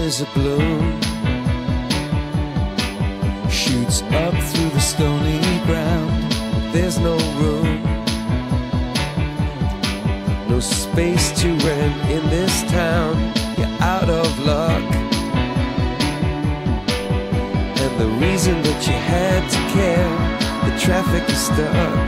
as a bloom shoots up through the stony ground. There's no room, no space to rent in this town. You're out of luck, and the reason that you had to care, the traffic is stuck,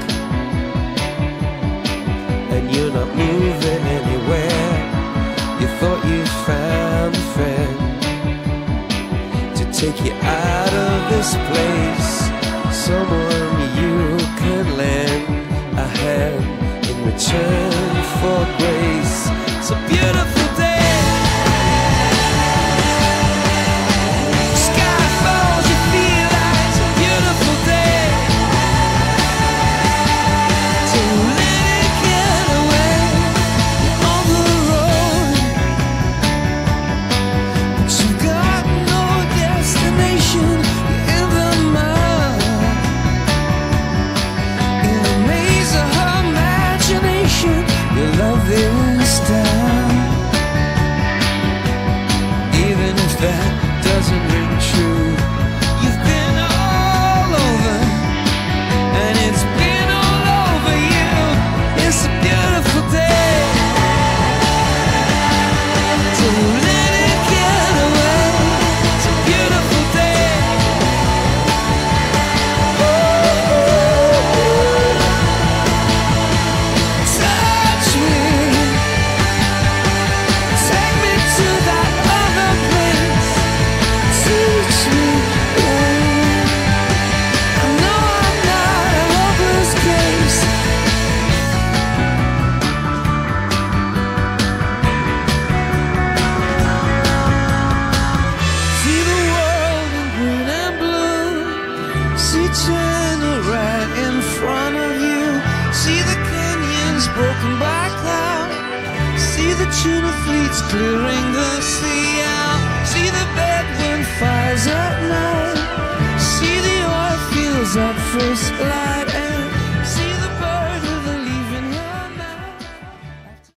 and you're not moving anywhere. You thought you found a friend to take you out of this place, someone you could lend a hand in return for grace. It's a beautiful day. Sky falls, you feel like it's a beautiful day. So let it get away. You're on the road, but you've got no destination. You're in the mud, in the maze of her imagination. Your love is down, even if that doesn't ring true. You've been all over, and it's been all over you. It's a beautiful day. So let it get away. It's a beautiful day. Touch me, take me to that other place. Teach me, I know I'm not a hopeless case. See the world in green and blue. See China right in front of you. See the canyons broken by cloud. See the tuna fleets clearing the sea out. See the bay